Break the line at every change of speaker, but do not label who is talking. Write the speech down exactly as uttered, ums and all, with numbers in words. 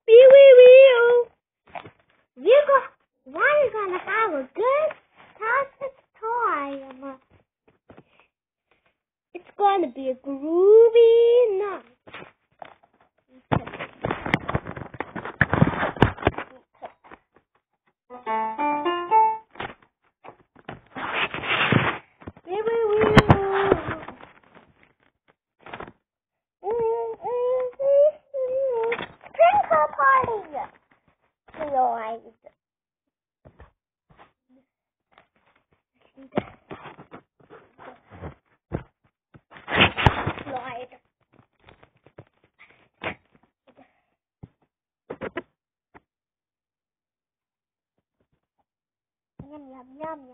Wee wee wee. We're go- we're gonna have a good toxic toy. It's gonna be a groovy night. Wee wee wee. Twinkle party. Lloyd. Lloyd. Yum, yum, yum, yum.